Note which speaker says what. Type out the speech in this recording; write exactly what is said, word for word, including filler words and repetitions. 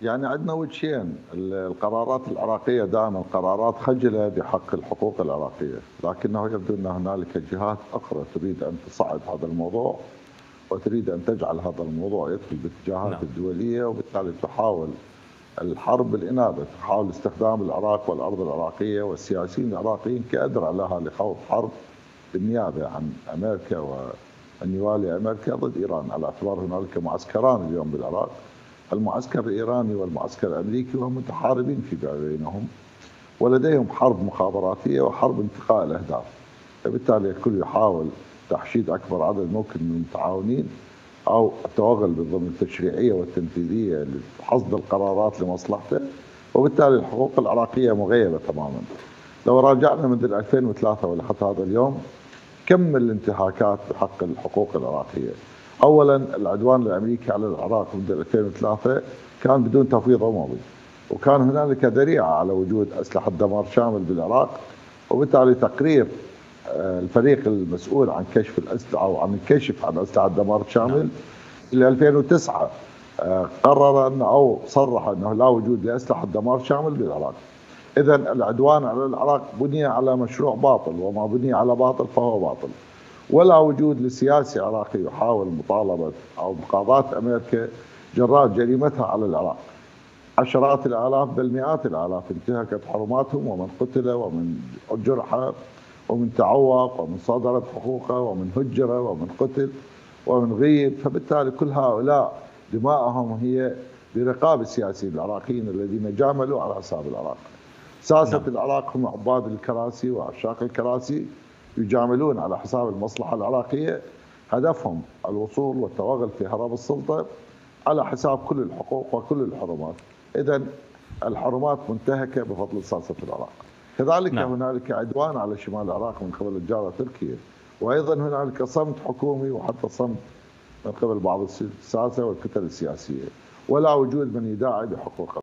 Speaker 1: يعني عندنا وجهين، القرارات العراقية دائما قرارات خجلة بحق الحقوق العراقية، لكنه يبدو أن هنالك جهات أخرى تريد أن تصعد هذا الموضوع وتريد أن تجعل هذا الموضوع يدخل باتجاهات
Speaker 2: نعم.
Speaker 1: الدولية، وبالتالي تحاول الحرب بالإنابة، تحاول استخدام العراق والأرض العراقية والسياسيين العراقيين كأدرع لها لخوض حرب بالنيابة عن أمريكا وأن يوالي أمريكا ضد إيران، على اعتبار هنالك معسكران اليوم بالعراق، المعسكر الإيراني والمعسكر الأمريكي، وهم متحاربين فيما بينهم ولديهم حرب مخابراتية وحرب انتقاء الأهداف. فبالتالي الكل يحاول تحشيد أكبر عدد ممكن من المتعاونين أو التوغل بالضمن التشريعية والتنفيذية لحصد القرارات لمصلحته، وبالتالي الحقوق العراقية مغيبة تماما. لو راجعنا منذ ألفين وثلاثة ولحتى هذا اليوم كم الانتهاكات بحق الحقوق العراقية. أولا العدوان الأمريكي على العراق منذ ألفين وثلاثة كان بدون تفويض أموي، وكان هنالك ذريعة على وجود أسلحة دمار شامل بالعراق، وبالتالي تقرير الفريق المسؤول عن كشف الأسلحة أو عن الكشف عن أسلحة دمار شامل إلى ألفين وتسعة قرر أنه أو صرح أنه لا وجود لأسلحة دمار شامل بالعراق. إذا العدوان على العراق بني على مشروع باطل، وما بني على باطل فهو باطل، ولا وجود لسياسي عراقي يحاول مطالبة أو مقاضاة أمريكا جراء جريمتها على العراق. عشرات الآلاف بل مئات الآلاف انتهكت حرماتهم، ومن قتل ومن جرح ومن تعوق ومن صادرت حقوقه ومن هجر ومن قتل ومن غيب. فبالتالي كل هؤلاء دماءهم هي برقاب السياسيين العراقيين الذين جاملوا على حساب العراق. ساسة نعم. العراق هم عباد الكراسي وعشاق الكراسي، يجاملون على حساب المصلحة العراقية، هدفهم الوصول والتوغل في هرم السلطة على حساب كل الحقوق وكل الحرمات. إذن الحرمات منتهكة بفضل ساسة العراق. كذلك نعم. هنالك عدوان على شمال العراق من قبل الجارة تركيا، وأيضا هنالك صمت حكومي وحتى صمت من قبل بعض الساسة والكتل السياسية، ولا وجود من يداعي بحقوق